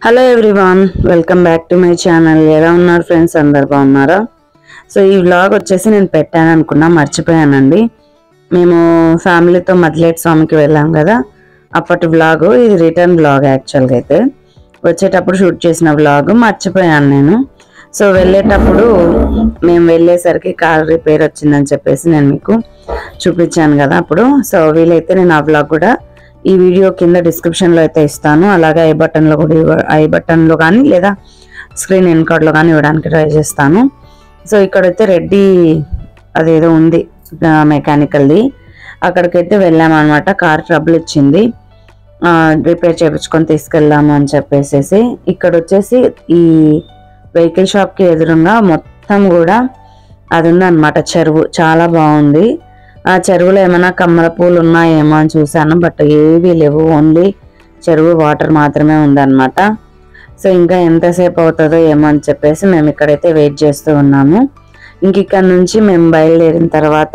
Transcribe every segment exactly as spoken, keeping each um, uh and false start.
Hello everyone, welcome back to my channel. ఎలా ఉన్నారు friends? అందరు బాగున్నారా? సో ఈ వ్లాగ్ వచ్చేసి నేను పెట్టాను అనుకున్నా, మర్చిపోయానండి. మేము ఫ్యామిలీతో మద్దిలేటి స్వామికి వెళ్ళాం కదా, అప్పటి వ్లాగ్ ఇది. రిటర్న్ వ్లాగ్ యాక్చువల్గా అయితే వచ్చేటప్పుడు షూట్ చేసిన వ్లాగ్ మర్చిపోయాను నేను. సో వెళ్ళేటప్పుడు మేము వెళ్ళేసరికి కార్ రిపేర్ వచ్చిందని చెప్పేసి నేను మీకు చూపించాను కదా అప్పుడు. సో వీలైతే నేను ఆ వ్లాగ్ కూడా ఈ వీడియో కింద డిస్క్రిప్షన్లో అయితే ఇస్తాను. అలాగే ఐ బటన్లో కూడా ఐ బటన్లో కానీ లేదా స్క్రీన్ ఎన్ కార్డ్లో కానీ ఇవ్వడానికి ట్రై చేస్తాను. సో ఇక్కడైతే రెడ్డి అదేదో ఉంది మెకానికల్ది, అక్కడికైతే వెళ్ళామన్నమాట. కార్ ట్రబుల్ ఇచ్చింది, రిపేర్ చేయించుకొని తీసుకెళ్దాము అని చెప్పేసి. ఇక్కడ వచ్చేసి ఈ వెహికల్ షాప్కి ఎదురుగా మొత్తం కూడా అది ఉందన్నమాట, చెరువు. చాలా బాగుంది. ఆ చెరువులో ఏమైనా కమ్మల పూలు ఉన్నాయేమో అని చూసాను, బట్ ఏవీ లేవు. ఓన్లీ చెరువు వాటర్ మాత్రమే ఉందన్నమాట. సో ఇంకా ఎంతసేపు అవుతుందో ఏమో అని చెప్పేసి మేము ఇక్కడైతే వెయిట్ చేస్తూ ఉన్నాము. ఇంక ఇక్కడ నుంచి మేము బయలుదేరిన తర్వాత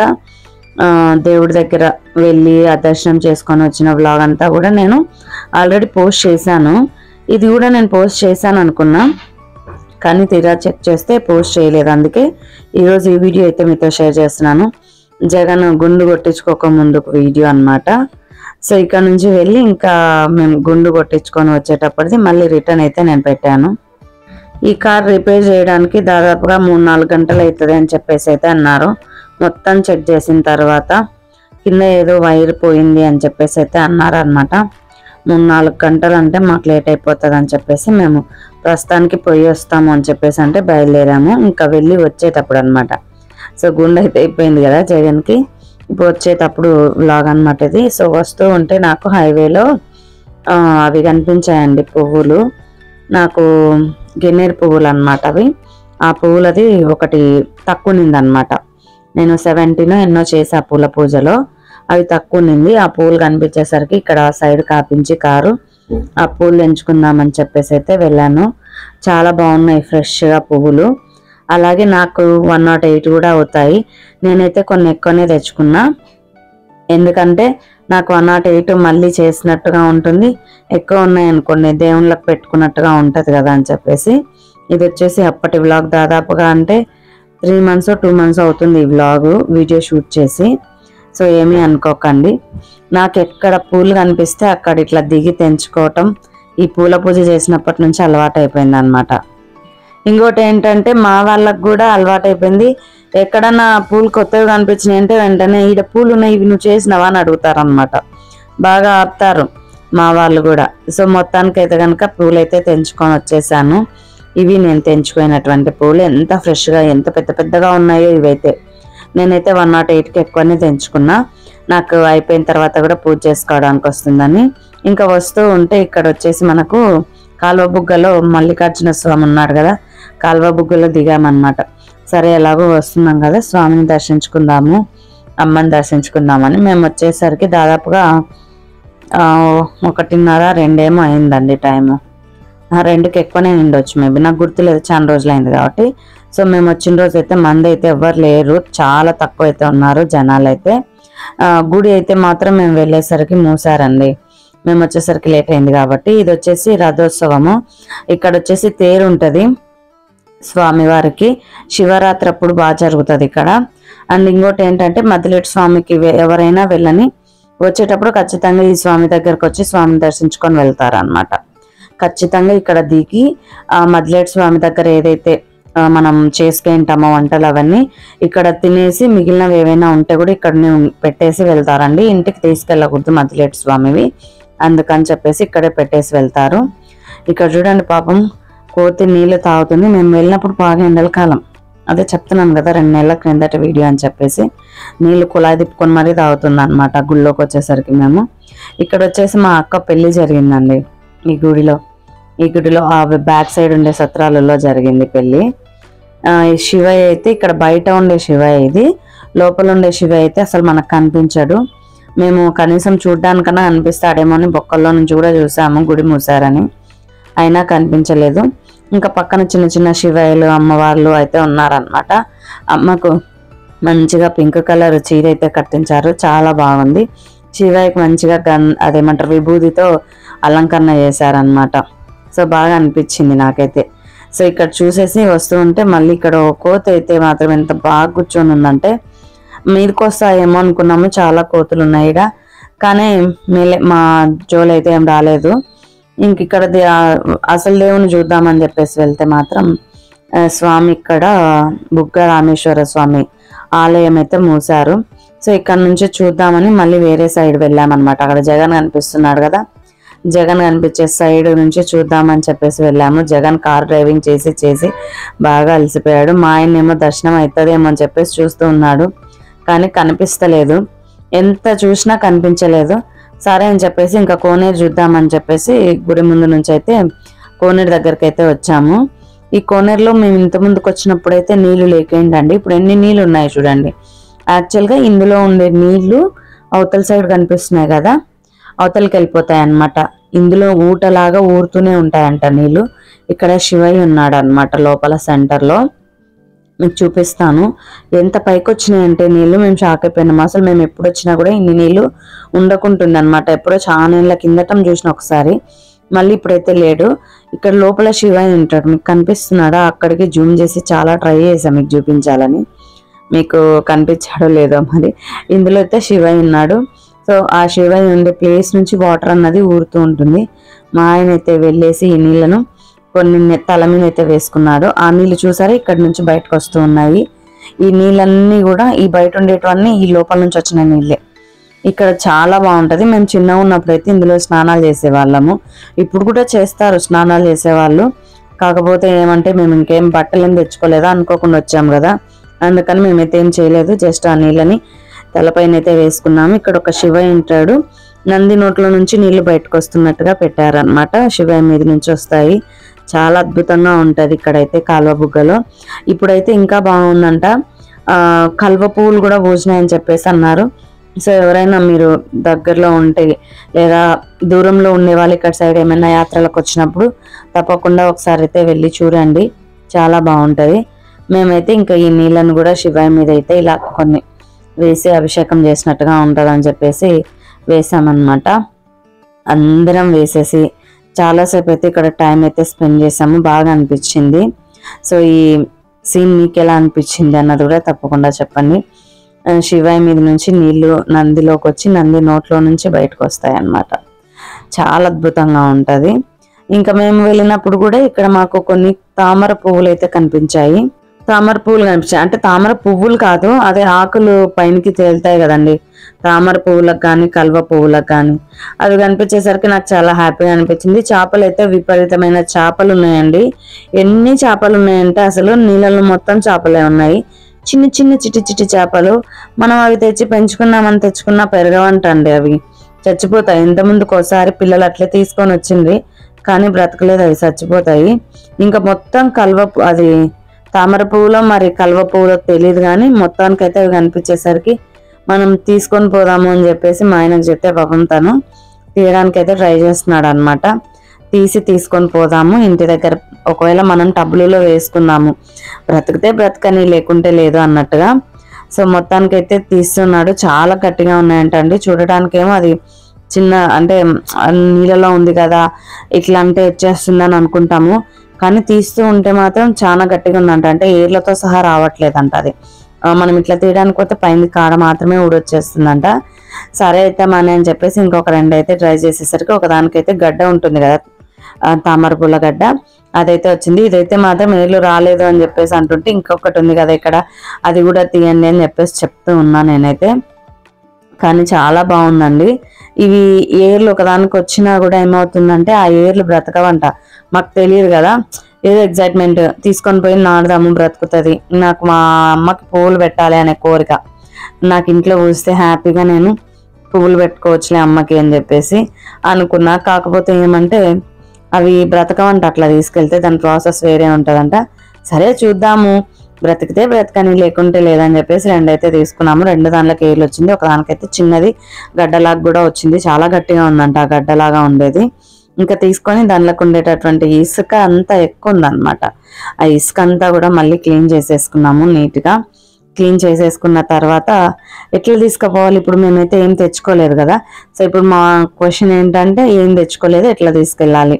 దేవుడి దగ్గర వెళ్ళి ఆ దర్శనం చేసుకొని వచ్చిన వ్లాగ్ అంతా కూడా నేను ఆల్రెడీ పోస్ట్ చేశాను. ఇది కూడా నేను పోస్ట్ చేశాను అనుకున్నా, కానీ తీరా చెక్ చేస్తే పోస్ట్ చేయలేదు. అందుకే ఈరోజు ఈ వీడియో అయితే మీతో షేర్ చేస్తున్నాను. జగన్ గుండు కొట్టించుకోక ముందు వీడియో అన్నమాట. సో ఇక్కడ నుంచి వెళ్ళి ఇంకా మేము గుండు కొట్టించుకొని వచ్చేటప్పటిది మళ్ళీ రిటర్న్ అయితే నేను పెట్టాను. ఈ కార్ రిపేర్ చేయడానికి దాదాపుగా మూడు నాలుగు గంటలు అవుతుంది అని చెప్పేసి అయితే అన్నారు. మొత్తం చెక్ చేసిన తర్వాత కింద ఏదో వైర్ పోయింది అని చెప్పేసి అయితే అన్నారు అనమాట. మూడు నాలుగు గంటలు అంటే మాకు లేట్ అయిపోతుంది అని చెప్పేసి మేము ప్రస్తుతానికి పోయి వస్తాము అని చెప్పేసి అంటే బయలుదేరాము. ఇంకా వెళ్ళి వచ్చేటప్పుడు అనమాట. సో గుండె అయితే అయిపోయింది కదా జగన్కి. ఇప్పుడు వచ్చేటప్పుడు వ్లాగ్ అనమాట ఇది. సో వస్తూ ఉంటే నాకు హైవేలో అవి కనిపించాయండి, పువ్వులు. నాకు గిన్నెరు పువ్వులు అనమాట అవి. ఆ పువ్వులది ఒకటి తక్కువ నిందనమాట. నేను సెవెంటీనో ఎన్నో చేసా పూల పూజలో, అవి తక్కువ నింది. ఆ పువ్వులు కనిపించేసరికి ఇక్కడ సైడ్ కాపించి కారు ఆ పూలు ఎంచుకుందామని చెప్పేసి అయితే వెళ్ళాను. చాలా బాగున్నాయి ఫ్రెష్గా పువ్వులు. అలాగే నాకు వన్ నాట్ ఎయిట్ కూడా అవుతాయి. నేనైతే కొన్ని ఎక్కువనే తెచ్చుకున్నా, ఎందుకంటే నాకు వన్ నాట్ ఎయిట్ మళ్ళీ చేసినట్టుగా ఉంటుంది. ఎక్కువ ఉన్నాయనుకోండి దేవుళ్ళకి పెట్టుకున్నట్టుగా ఉంటుంది కదా అని చెప్పేసి. ఇది వచ్చేసి అప్పటి వ్లాగ్, దాదాపుగా అంటే త్రీ మంత్స్ టూ మంత్స్ అవుతుంది ఈ వ్లాగ్ వీడియో షూట్ చేసి. సో ఏమీ అనుకోకండి. నాకు ఎక్కడ పూలు కనిపిస్తే అక్కడ ఇట్లా దిగి తెంచుకోవటం ఈ పూల పూజ చేసినప్పటి నుంచి అలవాటు అయిపోయింది అనమాట. ఇంకోటి ఏంటంటే మా వాళ్ళకు కూడా అలవాటు అయిపోయింది. ఎక్కడన్నా పూలు కొత్తవి కనిపించినాయి అంటే వెంటనే ఈడ పూలు ఉన్నాయి, ఇవి నువ్వు చేసినావా అని అడుగుతారనమాట. బాగా ఆపుతారు మా వాళ్ళు కూడా. సో మొత్తానికి అయితే కనుక పూలు అయితే తెంచుకొని వచ్చేసాను. ఇవి నేను తెంచుకున్నటువంటి పూలు ఎంత ఫ్రెష్గా ఎంత పెద్ద పెద్దగా ఉన్నాయో ఇవైతే. నేనైతే వన్ నాట్ ఎయిట్కి ఎక్కువనే తెంచుకున్నా, నాకు అయిపోయిన తర్వాత కూడా పూజ చేసుకోవడానికి వస్తుందని. ఇంకా వస్తూ ఉంటే ఇక్కడ వచ్చేసి మనకు కాలువ బుగ్గలో మల్లికార్జున స్వామి ఉన్నాడు కదా, కాలువ బుగ్గలో దిగామన్నమాట. సరే ఎలాగో వస్తున్నాం కదా, స్వామిని దర్శించుకుందాము, అమ్మని దర్శించుకుందామని మేము వచ్చేసరికి దాదాపుగా ఒకటిన్నర రెండేమో అయిందండి టైము. రెండుకి ఎక్కువనే నిండొచ్చు మేబీ, నాకు గుర్తులేదు, చాలా రోజులు అయింది కాబట్టి. సో మేము వచ్చిన రోజు అయితే మంది అయితే ఎవ్వరు లేరు, చాలా తక్కువ అయితే ఉన్నారు జనాలు అయితే. గుడి అయితే మాత్రం మేము వెళ్ళేసరికి మూసారండి, మేము వచ్చేసరికి లేట్ అయింది కాబట్టి. ఇది వచ్చేసి రథోత్సవము. ఇక్కడ వచ్చేసి తేరు ఉంటుంది స్వామివారికి. శివరాత్రి అప్పుడు బాగా జరుగుతుంది ఇక్కడ. అండ్ ఇంకోటి ఏంటంటే మద్దిలేటి స్వామికి ఎవరైనా వెళ్ళని వచ్చేటప్పుడు ఖచ్చితంగా ఈ స్వామి దగ్గరకు వచ్చి స్వామిని దర్శించుకొని వెళ్తారు అనమాట. ఖచ్చితంగా ఇక్కడ దిగి ఆ మద్దిలేటి స్వామి దగ్గర ఏదైతే మనం చేసుకుంటామో వంటలు అవన్నీ ఇక్కడ తినేసి మిగిలినవి ఏవైనా ఉంటే కూడా ఇక్కడ పెట్టేసి వెళ్తారండి. ఇంటికి తీసుకెళ్ళకూడదు మద్దిలేటి స్వామివి, అందుకని చెప్పేసి ఇక్కడే పెట్టేసి వెళ్తారు. ఇక్కడ చూడండి పాపం కోతి నీళ్ళు తాగుతుంది. మేము వెళ్ళినప్పుడు బాగా ఎండల కాలం, అదే చెప్తున్నాను కదా రెండు నెలల క్రిందట వీడియో అని చెప్పేసి. నీళ్ళు కుళాయి తిప్పుకొని మరీ తాగుతుంది అనమాట గుళ్ళోకి వచ్చేసరికి. మేము ఇక్కడ వచ్చేసి మా అక్క పెళ్లి జరిగిందండి ఈ గుడిలో. ఈ గుడిలో ఆ బ్యాక్ సైడ్ ఉండే సత్రాలలో జరిగింది పెళ్ళి. శివయ్య అయితే ఇక్కడ బయట ఉండే శివయ్య ఇది, లోపల ఉండే శివయ్య అయితే అసలు మనకు కనిపించడు. మేము కనీసం చూడ్డానికన్నా అనిపిస్తాడేమో అని బొక్కల్లో నుంచి కూడా చూసాము, గుడి మూసారని, అయినా కనిపించలేదు. ఇంకా పక్కన చిన్న చిన్న శివయ్యలు అమ్మవార్లు అయితే ఉన్నారనమాట. అమ్మకు మంచిగా పింక్ కలర్ చీర అయితే కట్టించారు, చాలా బాగుంది. శివయ్యకి మంచిగా గన్ అదేమంటారు విభూతితో అలంకరణ చేశారనమాట. సో బాగా అనిపించింది నాకైతే. సో ఇక్కడ చూసేసి వస్తూ ఉంటే మళ్ళీ ఇక్కడ ఒక కోతి అయితే మాత్రం ఎంత బాగా కూర్చొని ఉందంటే మీదకి వస్తాయేమో అనుకున్నాము, చాలా కోతులు ఉన్నాయి ఇక్కడ, కానీ మేలే మా జోలు అయితే ఏం రాలేదు. ఇంక ఇక్కడ అసలు దేవుని చూద్దామని చెప్పేసి వెళ్తే మాత్రం స్వామి ఇక్కడ బుగ్గ రామేశ్వర స్వామి ఆలయం అయితే మూసారు. సో ఇక్కడ నుంచి చూద్దామని మళ్ళీ వేరే సైడ్ వెళ్ళామన్నమాట. అక్కడ జగన్ కనిపిస్తున్నాడు కదా, జగన్ కనిపించే సైడ్ నుంచి చూద్దామని చెప్పేసి వెళ్ళాము. జగన్ కార్ డ్రైవింగ్ చేసి చేసి బాగా అలసిపోయాడు. మా ఆయన ఏమో దర్శనం అవుతుందేమో అని చెప్పేసి చూస్తూ ఉన్నాడు, కానీ కనిపిస్తలేదు, ఎంత చూసినా కనిపించలేదు. సరే అని చెప్పేసి ఇంకా కోనేరు చూద్దామని చెప్పేసి గుడి ముందు నుంచి అయితే కోనేరు దగ్గరికి అయితే వచ్చాము. ఈ కోనేరులో మేము ఇంత ముందుకు వచ్చినప్పుడు అయితే నీళ్లు లేకేంటండి, ఇప్పుడు ఎన్ని నీళ్ళు ఉన్నాయి చూడండి. యాక్చువల్గా ఇందులో ఉండే నీళ్లు అవతల సైడ్ కనిపిస్తున్నాయి కదా, అవతలకి వెళ్ళిపోతాయి అన్నమాట. ఇందులో ఊటలాగా ఊరుతూనే ఉంటాయంట నీళ్లు. ఇక్కడ శివయ్య ఉన్నాడు అనమాట లోపల సెంటర్లో, మీకు చూపిస్తాను. ఎంత పైకి వచ్చినాయంటే నీళ్లు, మేము షాక్ అయిపోయినాము. అసలు మేము ఎప్పుడు వచ్చినా కూడా ఇన్ని నీళ్లు ఉండకుంటుంది అనమాట. ఎప్పుడో చాలా నీళ్ళ కిందటం చూసిన ఒకసారి, మళ్ళీ ఇప్పుడైతే లేడు. ఇక్కడ లోపల శివయ్య ఉంటాడు, మీకు కనిపిస్తున్నాడా? అక్కడికి జూమ్ చేసి చాలా ట్రై చేసాం మీకు చూపించాలని, మీకు కనిపించాడో లేదో మరి. ఇందులో అయితే శివయ్య ఉన్నాడు. సో ఆ శివయ్య ఉండే ప్లేస్ నుంచి వాటర్ అన్నది ఊరుతూ ఉంటుంది. మా ఆయన అయితే వెళ్ళేసి ఈ నీళ్లను కొన్ని తల మీద అయితే వేసుకున్నాడు. ఆ నీళ్లు చూసారా ఇక్కడ నుంచి బయటకు వస్తూ ఉన్నాయి. ఈ నీళ్ళన్నీ కూడా ఈ బయట ఉండేటివన్నీ ఈ లోపల నుంచి వచ్చిన నీళ్ళే. ఇక్కడ చాలా బాగుంటది. మేము చిన్నగా ఉన్నప్పుడు అయితే ఇందులో స్నానాలు చేసేవాళ్ళము, ఇప్పుడు కూడా చేస్తారు స్నానాలు చేసేవాళ్ళు. కాకపోతే ఏమంటే మేము ఇంకేం బట్టలు ఏం తెచ్చుకోలేదా, అనుకోకుండా వచ్చాము కదా, అందుకని మేమైతే ఏం చేయలేదు. జస్ట్ ఆ నీళ్ళని తలపైన అయితే వేసుకున్నాము. ఇక్కడ ఒక శివయ్య ఉంటాడు, నంది నోట్లో నుంచి నీళ్లు బయటకు వస్తున్నట్టుగా పెట్టారనమాట. శివయ్య మీద నుంచి వస్తాయి, చాలా అద్భుతంగా ఉంటది ఇక్కడైతే కాల్వ బుగ్గలో. ఇప్పుడైతే ఇంకా బాగుందంట, ఆ కల్వ పువ్వులు కూడా పూసినాయని చెప్పేసి అన్నారు. సో ఎవరైనా మీరు దగ్గరలో ఉంటే లేదా దూరంలో ఉండే వాళ్ళు ఇక్కడ సైడ్ ఏమైనా యాత్రలకు వచ్చినప్పుడు తప్పకుండా ఒకసారి అయితే వెళ్ళి చూడండి, చాలా బాగుంటది. మేమైతే ఇంకా ఈ నీళ్ళను కూడా శివయ్య మీద అయితే ఇలా కొన్ని వేసి అభిషేకం చేసినట్టుగా ఉంటుందని చెప్పేసి వేసామన్నమాట. అందరం వేసేసి చాలాసేపు అయితే ఇక్కడ టైం అయితే స్పెండ్ చేసాము, బాగా అనిపించింది. సో ఈ సీన్ మీకు ఎలా అనిపించింది అన్నది కూడా తప్పకుండా చెప్పండి. శివయ్య మీద నుంచి నీళ్లు నందిలోకి వచ్చి నంది నోట్లో నుంచి బయటకు వస్తాయి అన్నమాట, చాలా అద్భుతంగా ఉంటది. ఇంకా మేము వెళ్ళినప్పుడు కూడా ఇక్కడ మాకు కొన్ని తామర పువ్వులు అయితే కనిపించాయి. తామర పువ్వులు కనిపించాయి అంటే తామర పువ్వులు కాదు, అదే ఆకులు పైనకి తేలుతాయి కదండి, తామర పువ్వులకు కానీ కల్వ పువ్వులకు కానీ. అవి కనిపించేసరికి నాకు చాలా హ్యాపీగా అనిపించింది. చేపలు అయితే విపరీతమైన చేపలు ఉన్నాయండి. ఎన్ని చేపలు ఉన్నాయంటే అసలు నీళ్ళలో మొత్తం చేపలే ఉన్నాయి. చిన్న చిన్న చిట్టి చిట్టి చేపలు. మనం అవి తెచ్చి పెంచుకున్నామని తెచ్చుకున్నా పెరగవంటండి, అవి చచ్చిపోతాయి. ఇంతకుముందుకు ఒకసారి పిల్లలు అట్లే తీసుకొని వచ్చింది, కానీ బ్రతకలేదు, అవి చచ్చిపోతాయి. ఇంకా మొత్తం కల్వ అది తామర పువ్వులో మరి కల్వ పువ్వులో తెలియదు, కానీ మొత్తానికైతే అవి కనిపించేసరికి మనం తీసుకొని పోదాము అని చెప్పేసి మా ఆయనకు చెప్తే పాపం తను తీయడానికి అయితే ట్రై చేస్తున్నాడు అనమాట. తీసి తీసుకొని పోదాము ఇంటి దగ్గర, ఒకవేళ మనం టబ్బులలో వేసుకుందాము, బ్రతికితే బ్రతకని లేకుంటే లేదు అన్నట్టుగా. సో మొత్తానికైతే తీస్తున్నాడు. చాలా గట్టిగా ఉన్నాయంటండి, చూడటానికేమో అది చిన్న అంటే నీళ్ళలో ఉంది కదా ఇట్లా అంటే వచ్చేస్తుందని అనుకుంటాము, కానీ తీస్తూ ఉంటే మాత్రం చాలా గట్టిగా ఉందంట. అంటే ఏర్లతో సహా రావట్లేదంట, అది మనం ఇట్లా తీయడానికి పోతే పైన కాడ మాత్రమే ఊడొచ్చేస్తుందంట. సరే అయితే మన అని చెప్పేసి ఇంకొక రెండు అయితే ట్రై చేసేసరికి ఒకదానికైతే గడ్డ ఉంటుంది కదా తామర పూల గడ్డ, అదైతే వచ్చింది. ఇదైతే మాత్రం ఏర్లు రాలేదు అని చెప్పేసి అంటుంటే ఇంకొకటి ఉంది కదా ఇక్కడ, అది కూడా తీయండి అని చెప్పేసి చెప్తూ ఉన్నా నేనైతే. కానీ చాలా బాగుందండి. ఇవి ఏర్లు ఒకదానికి వచ్చినా కూడా ఏమవుతుందంటే ఆ ఏర్లు బ్రతకవంట, మాకు తెలియదు కదా, ఏదో ఎగ్జైట్మెంట్ తీసుకొని పోయి నాడదాము బ్రతుకుతుంది. నాకు మా అమ్మకి పువ్వులు పెట్టాలి అనే కోరిక, నాకు ఇంట్లో పూస్తే హ్యాపీగా నేను పువ్వులు పెట్టుకోవచ్చులే అమ్మకి అని చెప్పేసి అనుకున్నా. కాకపోతే ఏమంటే అవి బ్రతకవంట, అట్లా తీసుకెళ్తే దాని ప్రాసెస్ వేరే ఉంటుందంట. సరే చూద్దాము, బ్రతికితే బ్రతకని లేకుంటే లేదని చెప్పేసి రెండైతే తీసుకున్నాము. రెండు దానిలోకి ఏర్లు వచ్చింది, ఒక దానికైతే చిన్నది గడ్డలాగా కూడా వచ్చింది, చాలా గట్టిగా ఉందంట ఆ గడ్డలాగా ఉండేది. ఇంకా తీసుకొని దానిలోకి ఉండేటటువంటి ఇసుక అంతా ఎక్కువ ఉందన్నమాట. ఆ ఇసుక అంతా కూడా మళ్ళీ క్లీన్ చేసేసుకున్నాము నీట్గా. క్లీన్ చేసేసుకున్న తర్వాత ఎట్లా తీసుకుపోవాలి, ఇప్పుడు మేమైతే ఏం తెచ్చుకోలేదు కదా. సో ఇప్పుడు మా క్వశ్చన్ ఏంటంటే ఏం తెచ్చుకోలేదు, ఎట్లా తీసుకెళ్ళాలి.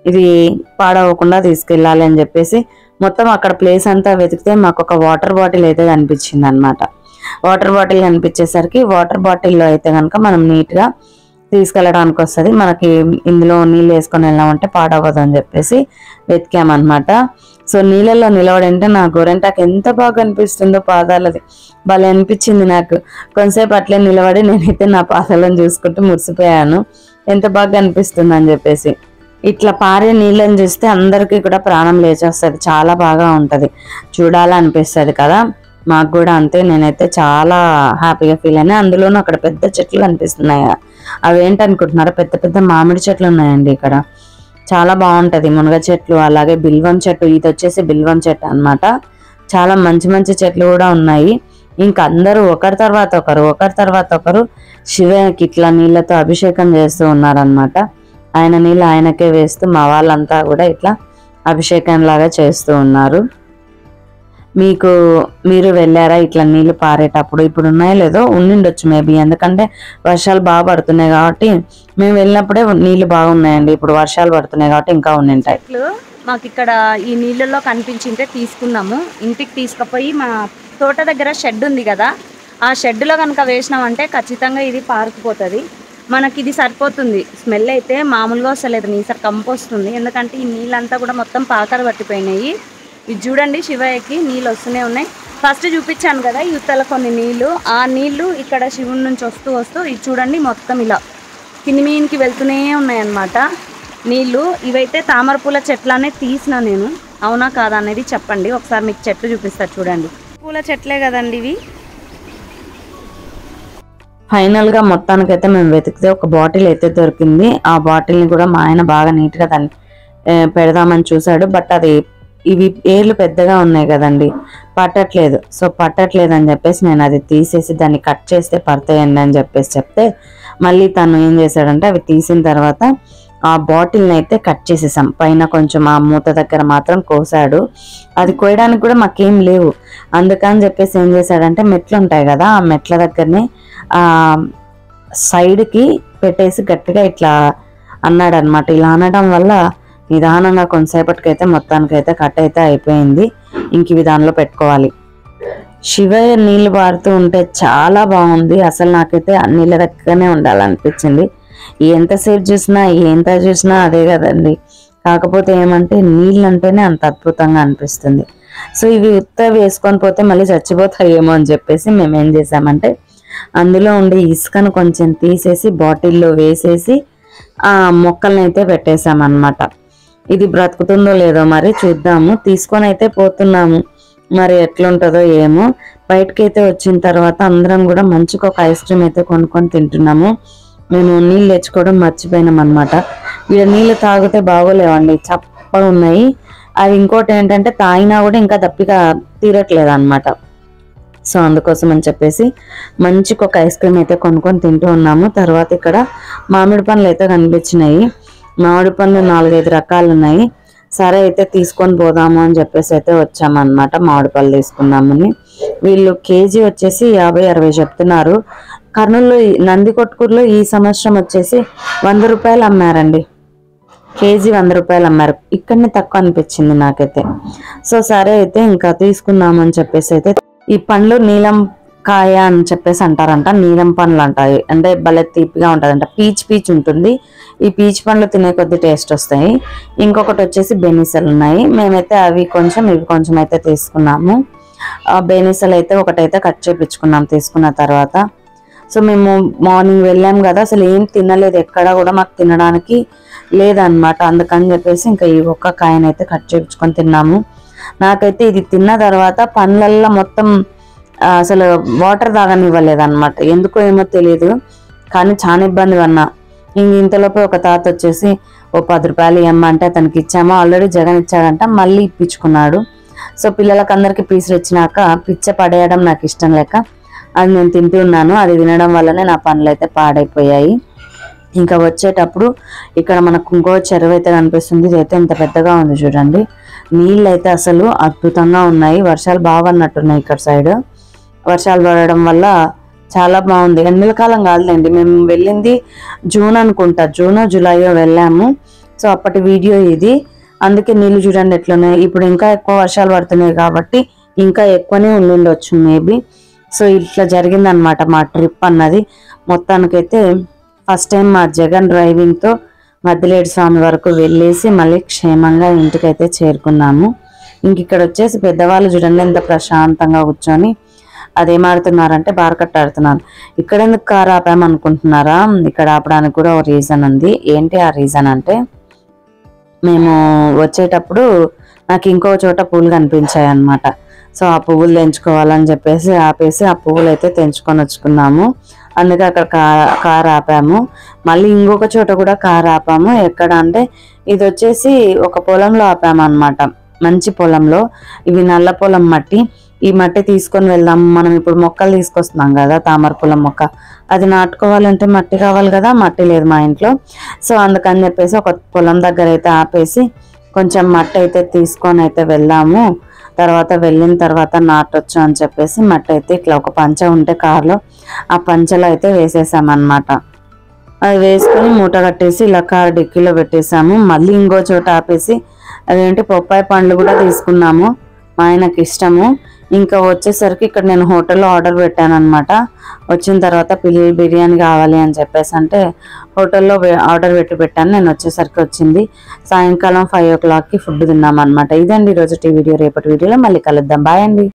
ఇది పాడవకుండా తీసుకెళ్ళాలి అని చెప్పేసి మొత్తం అక్కడ ప్లేస్ అంతా వెతికితే మాకు ఒక వాటర్ బాటిల్ అయితే కనిపించింది అనమాట. వాటర్ బాటిల్ కనిపించేసరికి వాటర్ బాటిల్లో అయితే కనుక మనం నీట్గా తీసుకెళ్ళడానికి వస్తుంది, మనకి ఇందులో నీళ్ళు వేసుకొని వెళ్ళామంటే పాడవద్దు అని చెప్పేసి వెతికామన్నమాట. సో నీళ్ళల్లో నిలవడంటే నా గోరెంటాకు ఎంత బాగా అనిపిస్తుందో పాదాలది భలే అనిపించింది నాకు. కొంతసేపు అట్లే నిలబడి నేనైతే నా పాదాలను చూసుకుంటూ మురిసిపోయాను, ఎంత బాగా అనిపిస్తుంది అని చెప్పేసి. ఇట్లా పారే నీళ్ళని చూస్తే అందరికీ కూడా ప్రాణం లేచేస్తుంది, చాలా బాగా ఉంటుంది, చూడాలనిపిస్తుంది కదా. మాకు కూడా అంతే, నేనైతే చాలా హ్యాపీగా ఫీల్ అయినా. అందులోనూ అక్కడ పెద్ద చెట్లు కనిపిస్తున్నాయి, అవేంటనుకుంటున్నారా, పెద్ద పెద్ద మామిడి చెట్లు ఉన్నాయండి ఇక్కడ, చాలా బాగుంటుంది. మునగ చెట్లు, అలాగే బిల్వం చెట్టు, ఇది వచ్చేసి బిల్వం చెట్టు అనమాట. చాలా మంచి మంచి చెట్లు కూడా ఉన్నాయి. ఇంకా అందరూ ఒకరి తర్వాత ఒకరు ఒకరి తర్వాత ఒకరు శివకి ఇట్లా నీళ్ళతో అభిషేకం చేస్తూ ఉన్నారనమాట. ఆయన నీళ్ళు ఆయనకే వేస్తూ మా వాళ్ళంతా కూడా ఇట్లా అభిషేకం లాగా చేస్తూ ఉన్నారు. మీకు మీరు వెళ్ళారా ఇట్లా నీళ్ళు పారేటప్పుడు? ఇప్పుడు ఉన్నాయో లేదో, ఉండిండొచ్చు మేబీ, ఎందుకంటే వర్షాలు బాగా పడుతున్నాయి కాబట్టి. మేము వెళ్ళినప్పుడే నీళ్ళు బాగున్నాయండి, ఇప్పుడు వర్షాలు పడుతున్నాయి కాబట్టి ఇంకా ఉండింటాయి. మాకు ఇక్కడ ఈ నీళ్ళల్లో కనిపించింటే తీసుకున్నాము, ఇంటికి తీసుకుపోయి మా తోట దగ్గర షెడ్ ఉంది కదా, ఆ షెడ్లో కనుక వేసినామంటే ఖచ్చితంగా ఇది పారుకుపోతుంది. మనకి ఇది సరిపోతుంది. స్మెల్ అయితే మామూలుగా వస్తలేదు, నీసర్ కంపోస్తుంది, ఎందుకంటే ఈ నీళ్ళంతా కూడా మొత్తం పాకర పట్టిపోయినాయి. ఇది చూడండి, శివయ్యకి నీళ్ళు వస్తూనే ఉన్నాయి. ఫస్ట్ చూపించాను కదా యువతల కొన్ని నీళ్ళు, ఆ నీళ్లు ఇక్కడ శివుని నుంచి వస్తూ వస్తూ ఇది చూడండి మొత్తం ఇలా కింది మీనికి వెళ్తూనే ఉన్నాయి అన్నమాట నీళ్ళు. ఇవైతే తామర పూల చెట్లనే తీసిన నేను, అవునా కాదా అనేది చెప్పండి. ఒకసారి మీకు చెట్లు చూపిస్తారు చూడండి, పూల చెట్లే కదండి ఇవి. ఫైనల్గా మొత్తానికైతే మేము వెతికితే ఒక బాటిల్ అయితే దొరికింది. ఆ బాటిల్ని కూడా మా ఆయన బాగా నీట్గా దాన్ని పెడదామని చూశాడు, బట్ అది ఇవి ఏర్లు పెద్దగా ఉన్నాయి కదండి, పట్టట్లేదు. సో పట్టట్లేదు అని చెప్పేసి నేను అది తీసేసి దాన్ని కట్ చేస్తే పడతాయండి అని చెప్పేసి చెప్తే, మళ్ళీ తను ఏం చేశాడంటే అవి తీసిన తర్వాత ఆ బాటిల్ని అయితే కట్ చేసేసాం. పైన కొంచెం ఆ మూత దగ్గర మాత్రం కోసాడు, అది కోయడానికి కూడా మాకేం లేవు. అందుకని చెప్పేసి ఏం చేశాడంటే మెట్లు ఉంటాయి కదా, ఆ మెట్ల దగ్గరనే ఆ సైడ్కి పెట్టేసి గట్టిగా ఇట్లా అన్నాడు అనమాట. ఇలా అనడం వల్ల నిదానంగా కొంతసేపటికైతే మొత్తానికైతే కట్ అయితే అయిపోయింది. ఇంక ఇవి దానిలో పెట్టుకోవాలి. శివయ్య నీళ్ళు పారుతూ ఉంటే చాలా బాగుంది, అసలు నాకైతే ఆ నీళ్ళ దగ్గరనే ఉండాలనిపించింది. ఎంతసేపు చూసినా ఎంత చూసినా అదే కదండి, కాకపోతే ఏమంటే నీళ్ళు అంటేనే అంత అద్భుతంగా అనిపిస్తుంది. సో ఇవి ఉత్త వేసుకొని పోతే మళ్ళీ చచ్చిపోతాయేమో అని చెప్పేసి మేము ఏం చేసామంటే అందులో ఉండే ఇసుకను కొంచెం తీసేసి బాటిల్లో వేసేసి ఆ మొక్కల్ని అయితే పెట్టేసామన్నమాట. ఇది బ్రతుకుతుందో లేదో మరి చూద్దాము. తీసుకొని అయితే పోతున్నాము, మరి ఎట్లుంటుందో ఏమో. బయటకి అయితే వచ్చిన తర్వాత అందరం కూడా మంచిగా ఒక ఐస్ క్రీమ్ అయితే కొనుక్కొని తింటున్నాము. మేము నీళ్ళు తెచ్చుకోవడం మర్చిపోయినాం అనమాట. వీళ్ళ నీళ్ళు తాగితే బాగోలేవండి, చప్పగా ఉన్నాయి. అది ఇంకోటి ఏంటంటే తాగినా కూడా ఇంకా దప్పిక తీరట్లేదు అనమాట. సో అందుకోసం అని చెప్పేసి మంచిగా ఒక ఐస్ క్రీమ్ అయితే కొనుక్కొని తింటూ ఉన్నాము. తర్వాత ఇక్కడ మామిడి పండ్లు అయితే కనిపించినాయి. మామిడి పండ్లు నాలుగైదు రకాలు ఉన్నాయి. సరే అయితే తీసుకొని పోదాము అని చెప్పేసి అయితే వచ్చామన్నమాట. మామిడి పళ్ళు తీసుకుందామని. వీళ్ళు కేజీ వచ్చేసి యాభై అరవై చెప్తున్నారు. కర్నూలులో నందికొట్కూరులో ఈ సంవత్సరం వచ్చేసి వంద రూపాయలు అమ్మారండి, కేజీ వంద రూపాయలు అమ్మారు. ఇక్కడనే తక్కువ అనిపించింది నాకైతే. సో సరే అయితే ఇంకా తీసుకుందామని చెప్పేసి అయితే, ఈ పండ్లు నీలం కాయ అని చెప్పేసి అంటారంట, నీలం పండ్లు అంటాయి, అంటే భలే తీపిగా ఉంటుందంట, పీచ్ పీచ్ ఉంటుంది. ఈ పీచ్ పండ్లు తినే కొద్ది టేస్ట్ వస్తాయి. ఇంకొకటి వచ్చేసి బెనిసలు ఉన్నాయి. మేమైతే అవి కొంచెం ఇవి కొంచెం అయితే తీసుకున్నాము. ఆ బెనిసలు అయితే ఒకటైతే కట్ చేయించుకున్నాం తీసుకున్న తర్వాత. సో మేము మార్నింగ్ వెళ్ళాం కదా, అసలు ఏం తినలేదు, ఎక్కడ కూడా మాకు తినడానికి లేదనమాట. అందుకని చెప్పేసి ఇంకా ఈ ఒక్క కాయనైతే కట్ చేయించుకొని తిన్నాము. నాకైతే ఇది తిన్న తర్వాత పండ్లల్లో మొత్తం అసలు వాటర్ తాగనివ్వలేదు అనమాట, ఎందుకో ఏమో తెలియదు, కానీ చాలా ఇబ్బంది పడినా. ఇంక ఇంతలోపే ఒక తాత వచ్చేసి ఓ పది రూపాయలు ఇవ్వమంటే అతనికి ఇచ్చామో, ఆల్రెడీ జగన్ ఇచ్చాడంట, మళ్ళీ ఇప్పించుకున్నాడు. సో పిల్లలకి అందరికి పీసులు ఇచ్చినాక పిచ్చ పడేయడం నాకు ఇష్టం లేక అది నేను తింటూ ఉన్నాను. అది తినడం వల్లనే నా పనులు అయితే పాడైపోయాయి. ఇంకా వచ్చేటప్పుడు ఇక్కడ మనకు ఇంకో చెరువు అయితే కనిపిస్తుంది. ఇదైతే ఇంత పెద్దగా ఉంది చూడండి. నీళ్ళు అయితే అసలు అద్భుతంగా ఉన్నాయి. వర్షాలు బాగా పడినట్టున్నాయి ఇక్కడ సైడ్. వర్షాలు పడడం వల్ల చాలా బాగుంది. ఎండల కాలం కాదులేండి, మేము వెళ్ళింది జూన్ అనుకుంటా, జూనో జూలైయో వెళ్ళాము. సో అప్పటి వీడియో ఇది, అందుకే నీళ్ళు చూడండి ఎట్లున్నాయి. ఇప్పుడు ఇంకా ఎక్కువ వర్షాలు పడుతున్నాయి కాబట్టి ఇంకా ఎక్కువనే ఉండుండొచ్చు మేబీ. సో ఇట్లా జరిగిందనమాట మా ట్రిప్ అన్నది. మొత్తానికైతే ఫస్ట్ టైం మా జగన్ డ్రైవింగ్తో మద్దిలేటి స్వామి వరకు వెళ్ళేసి మళ్ళీ క్షేమంగా ఇంటికైతే చేరుకున్నాము. ఇంక ఇక్కడ వచ్చేసి పెద్దవాళ్ళు చూడండి ఎంత ప్రశాంతంగా కూర్చొని అదేం ఆడుతున్నారంటే బార్కట్ట ఆడుతున్నారు. ఇక్కడ ఎందుకు కారు ఆపామనుకుంటున్నారా? ఇక్కడ ఆపడానికి కూడా ఒక రీజన్ ఉంది. ఏంటి ఆ రీజన్ అంటే, మేము వచ్చేటప్పుడు నాకు ఇంకో చోట పూలు కనిపించాయి అన్నమాట. సో ఆ పువ్వులు తెంచుకోవాలని చెప్పేసి ఆపేసి ఆ పువ్వులు అయితే తెంచుకొని వచ్చుకున్నాము. అందుకే అక్కడ కార్ కార్ ఆపాము. మళ్ళీ ఇంకొక చోట కూడా కార్ ఆపాము. ఎక్కడ అంటే ఇది వచ్చేసి ఒక పొలంలో ఆపాము అనమాట, మంచి పొలంలో. ఇవి నల్ల పొలం మట్టి. ఈ మట్టి తీసుకొని వెళ్దాము. మనం ఇప్పుడు మొక్కలు తీసుకొస్తున్నాం కదా, తామర పొలం మొక్క, అది నాటుకోవాలంటే మట్టి కావాలి కదా, మట్టి లేదు మా ఇంట్లో. సో అందుకని చెప్పేసి ఒక పొలం దగ్గర అయితే ఆపేసి కొంచెం మట్టి అయితే తీసుకొని అయితే వెళ్దాము, తర్వాత వెళ్ళిన తర్వాత నాటొచ్చు అని చెప్పేసి మట్టి అయితే ఇట్లా ఒక పంచ ఉంటే కారులో, ఆ పంచలో అయితే వేసేసామన్నమాట. అది వేసుకొని మూట కట్టేసి ఇలా కారు డిక్కీలో పెట్టేసాము. మళ్ళీ ఇంకో చోట ఆపేసి అదేంటి పొప్పాయి పండ్లు కూడా తీసుకున్నాము, మా ఆయనకి ఇష్టము. ఇంకా వచ్చేసరికి ఇక్కడ నేను హోటల్లో ఆర్డర్ పెట్టాను అనమాట. వచ్చిన తర్వాత పిల్లలు బిర్యానీ కావాలి అని చెప్పేసి అంటే హోటల్లో ఆర్డర్ పెట్టి పెట్టాను. నేను వచ్చేసరికి వచ్చింది సాయంకాలం ఫైవ్ ఓ క్లాక్కి ఫుడ్ తిన్నాం అనమాట. ఇదండి ఈరోజు టీ వీడియో. రేపటి వీడియోలో మళ్ళీ కలుద్దాం. బాయ్ అండి.